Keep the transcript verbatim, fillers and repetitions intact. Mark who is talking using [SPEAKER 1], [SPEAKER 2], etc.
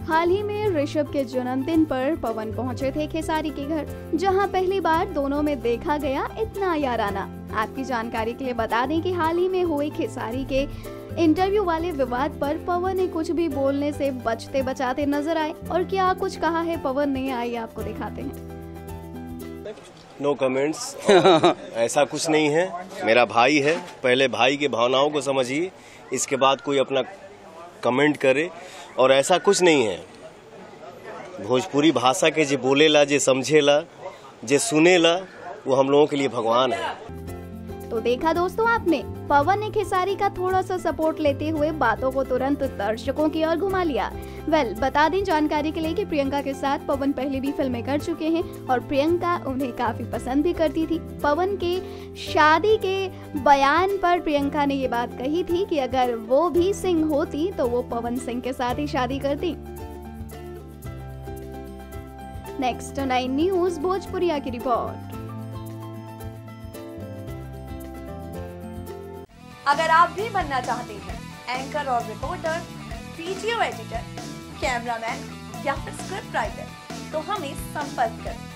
[SPEAKER 1] हाल ही में ऋषभ के जन्मदिन पर पवन पहुंचे थे खेसारी के घर, जहां पहली बार दोनों में देखा गया इतना याराना। आपकी जानकारी के लिए बता दें कि हाल ही में हुए खेसारी के इंटरव्यू वाले विवाद पर पवन ने कुछ भी बोलने से बचते बचाते नजर आए। और क्या कुछ कहा है पवन ने, आइए आपको दिखाते हैं।
[SPEAKER 2] No comments. ऐसा कुछ नहीं है, मेरा भाई है, पहले भाई की भावनाओं को समझिए, इसके बाद कोई अपना कमेंट करे। और ऐसा कुछ नहीं है। भोजपुरी भाषा के जे बोलेला, जे समझेला, जे सुनेला, वो हम लोगों के लिए भगवान है।
[SPEAKER 1] तो देखा दोस्तों आपने, पवन ने खेसारी का थोड़ा सा सपोर्ट लेते हुए बातों को तुरंत दर्शकों की ओर घुमा लिया। वेल well, बता दें जानकारी के लिए कि प्रियंका के साथ पवन पहले भी फिल्में कर चुके हैं और प्रियंका उन्हें काफी पसंद भी करती थी। पवन के शादी के बयान पर प्रियंका ने ये बात कही थी कि अगर वो भी सिंह होती तो वो पवन सिंह के साथ ही शादी करती। नेक्स्ट नाइन न्यूज भोजपुरिया की रिपोर्ट।
[SPEAKER 3] अगर आप भी बनना चाहते हैं एंकर और रिपोर्टर, वीडियो एडिटर, कैमरामैन या फिर स्क्रिप्ट राइटर, तो हमें संपर्क करें।